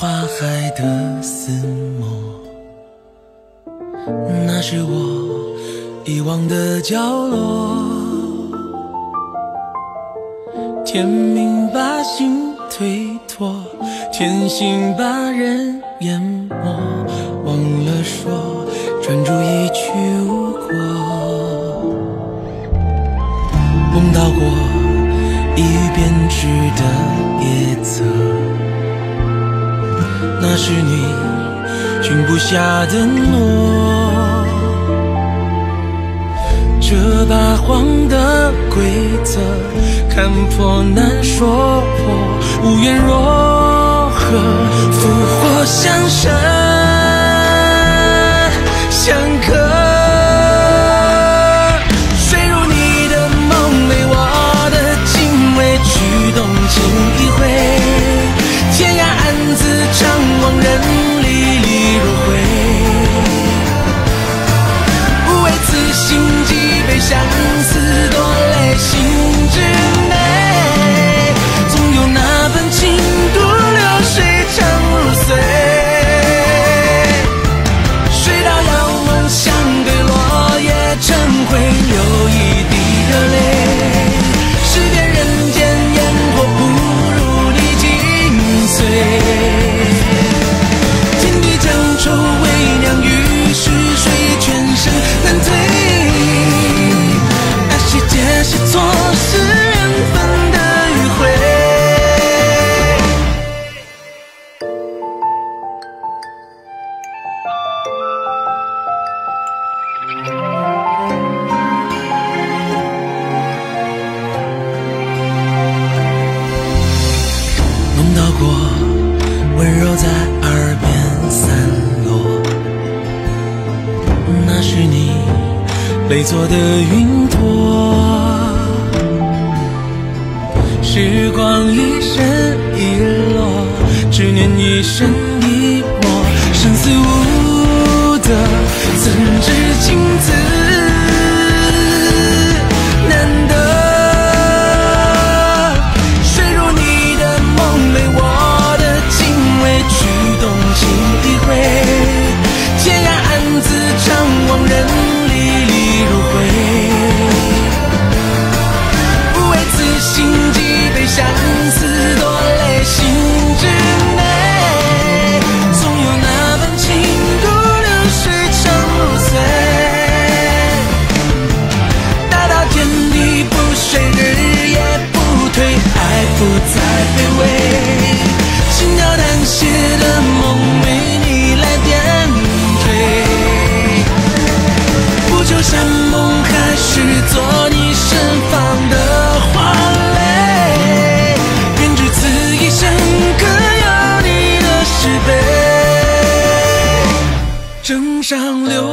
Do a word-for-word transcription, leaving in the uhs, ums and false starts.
花海的似墨，那是我遗忘的角落。天命把心推脱，天性把人淹没，忘了说，专注一去无果。梦到过一语编织的夜色，那是你寻不下的诺。这八荒的规则，看破难说破，无缘若何，复活相生相克。水如你的梦，为我的敬畏，驱动情一回，天涯暗自张望，人离离若灰。不为此心悸，被相思夺泪，心之内总有那份情渡流水，长如水。水到遥望，相对落叶成灰，流一滴热泪。试遍人间烟火，不如你精髓。天地将愁为娘，于是水全身难退。那些皆是错，是缘分的迂回。梦到过温柔在耳边散落，那是你累作的云朵。时光一生一落，执念一生一抹，生死无得，怎知情字难得。水如你的梦，为我的敬畏，驱动情一回，天涯暗自张望，人离离如灰。不为此心悸，被相思夺泪，心之内总有那份情渡流水，长如水。大到天地不遂，日夜不退，爱不再卑微。轻描淡写的梦，为你来点缀。不求山盟海誓，做你身旁的花蕾。愿只此一生，可有你的诗碑。枕上流